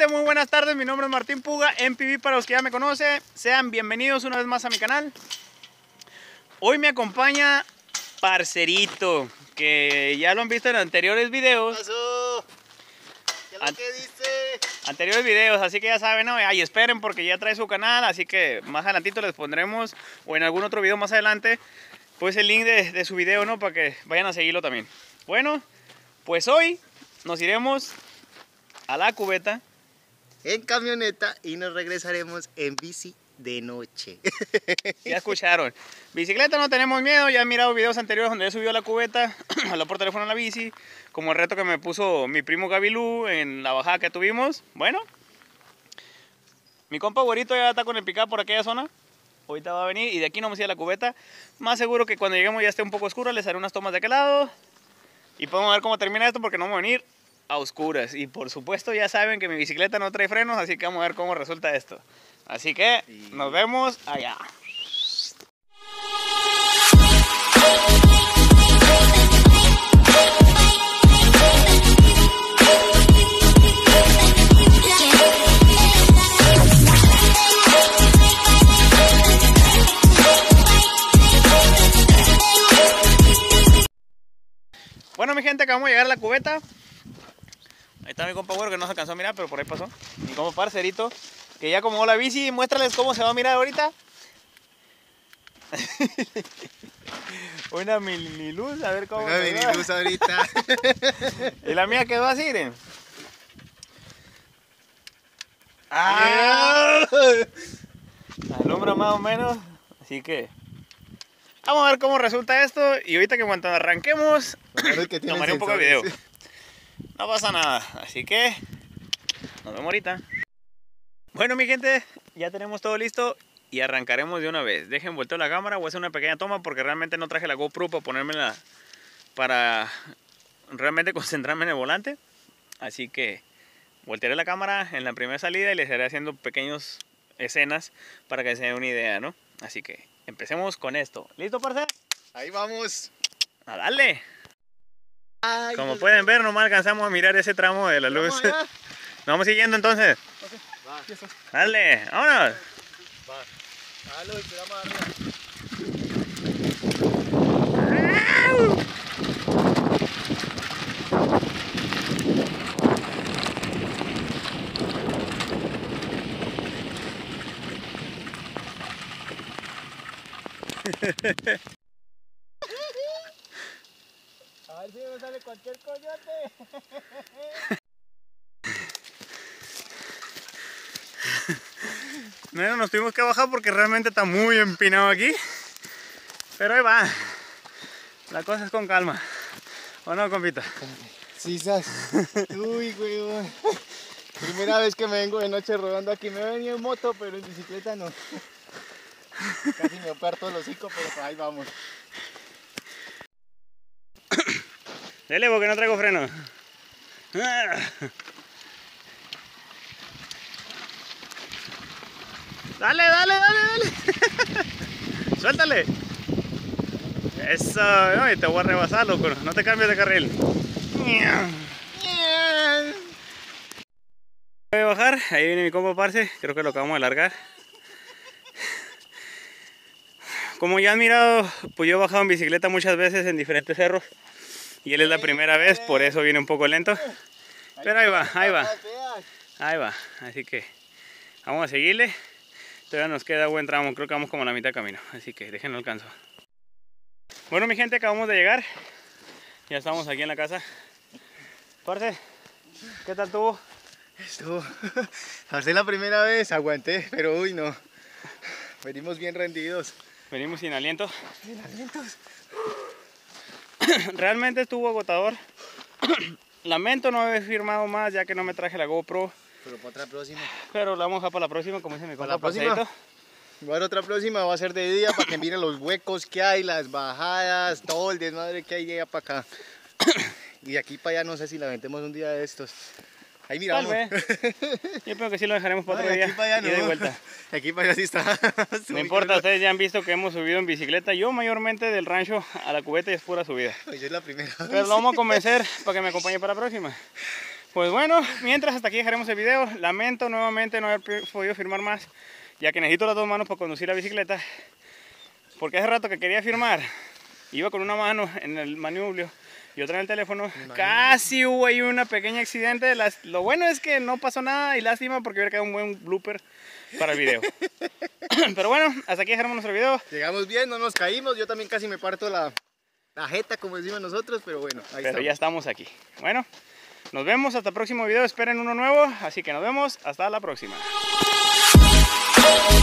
gente, muy buenas tardes, mi nombre es Martín Puga, MPV para los que ya me conocen. Sean bienvenidos una vez más a mi canal. Hoy me acompaña Parcerito, que ya lo han visto en anteriores videos. ¿Qué pasó? ¿Qué es lo que dice? Anteriores videos, así que ya saben, ¿no? Ay, esperen porque ya trae su canal, así que más adelantito les pondremos, o en algún otro video más adelante, pues el link de su video, ¿no? Para que vayan a seguirlo también. Bueno, pues hoy nos iremos a la cubeta En camioneta y nos regresaremos en bici de noche. Ya escucharon, bicicleta no tenemos miedo. Ya han mirado videos anteriores donde he subido a la cubeta, hablado por teléfono en la bici, como el reto que me puso mi primo Gabilú en la bajada que tuvimos. Bueno, mi compa Güerito ya está con el pick-up por aquella zona. Ahorita va a venir y de aquí no vamos a ir a la cubeta. Más seguro que cuando lleguemos ya esté un poco oscuro, les haré unas tomas de aquel lado y podemos ver cómo termina esto, porque no vamos a venir a oscuras. Y por supuesto ya saben que mi bicicleta no trae frenos, así que vamos a ver cómo resulta esto. Así que nos vemos allá. Bueno, mi gente, acabamos de llegar a la cubeta. Ahí está mi compa Güero, que no se alcanzó a mirar, pero por ahí pasó. Mi compa Parcerito, que ya acomodó la bici. Muéstrales cómo se va a mirar ahorita. Una mini luz, a ver cómo Una se mini ve. luz ahorita. Y la mía quedó así, miren. ¡Ah! Alumbra más o menos. Así que vamos a ver cómo resulta esto. Y ahorita que cuando arranquemos, tomaré un poco de video. No pasa nada, así que nos vemos ahorita. Bueno, mi gente, ya tenemos todo listo y arrancaremos de una vez. Dejen volteo la cámara, voy a hacer una pequeña toma porque realmente no traje la GoPro para ponérmela, para realmente concentrarme en el volante. Así que voltearé la cámara en la primera salida y les iré haciendo pequeñas escenas para que se den una idea, ¿no? Así que empecemos con esto. ¿Listo, parce? Ahí vamos. ¡A darle! Ay, Como pueden ver, nomás alcanzamos a mirar ese tramo de la luz. Nos vamos siguiendo entonces. Okay. Va. Dale, vámonos. Va. Dale, tiramos arriba. A ver si me sale cualquier coyote. Bueno, nos tuvimos que bajar porque realmente está muy empinado aquí. Pero ahí va. La cosa es con calma. ¿O no, compita? Sí, sas. Uy, weón. Primera vez que me vengo de noche rodando aquí. Me he venido en moto, pero en bicicleta no. Casi me parto el hocico, pero ahí vamos. Dele, porque no traigo freno. Dale, dale, dale, dale. Suéltale. Eso, no, y te voy a rebasar, loco. No te cambies de carril. Voy a bajar, ahí viene mi compa Parce, creo que lo acabamos de largar. Como ya han mirado, pues yo he bajado en bicicleta muchas veces en diferentes cerros. Y él es la primera vez, por eso viene un poco lento. Pero ahí va, ahí va. Ahí va, así que vamos a seguirle. Todavía nos queda buen tramo, creo que vamos como a la mitad de camino. Así que déjenlo alcanzo. Bueno, mi gente, acabamos de llegar. Ya estamos aquí en la casa. Parce, ¿qué tal tuvo? Estuvo. Hacer la primera vez, aguanté, pero uy, no. Venimos bien rendidos. Venimos sin aliento. Sin alientos. Realmente estuvo agotador. Lamento no haber firmado más ya que no me traje la GoPro. Pero para otra próxima. Pero la vamos a dejar para la próxima, como dice mi compa. ¿Para la próxima? Parcerito. Igual otra próxima va a ser de día para que miren los huecos que hay, las bajadas, todo el desmadre que hay de allá para acá. Y de aquí para allá no sé si la aventemos un día de estos. Ahí miramos. Tal vez. Yo creo que sí lo dejaremos para otro De día. aquí para allá ida y no. vuelta. De aquí para allá sí está. No importa, ustedes ya han visto que hemos subido en bicicleta. Yo mayormente del rancho a la cubeta y es pura subida. Pues yo es la primera vez. Pero lo vamos a convencer para que me acompañe para la próxima. Pues bueno, mientras hasta aquí dejaremos el video. Lamento nuevamente no haber podido firmar más, ya que necesito las dos manos para conducir la bicicleta. Porque hace rato que quería firmar, iba con una mano en el manubrio y otra en el teléfono. Casi hubo ahí una pequeña accidente. Lo bueno es que no pasó nada y lástima porque hubiera quedado un buen blooper para el video. Pero bueno, hasta aquí dejaremos nuestro video. Llegamos bien, no nos caímos. Yo también casi me parto la jeta, como decimos nosotros, pero bueno, ahí estamos. Ya estamos aquí. Bueno, nos vemos hasta el próximo video. Esperen uno nuevo, así que nos vemos hasta la próxima.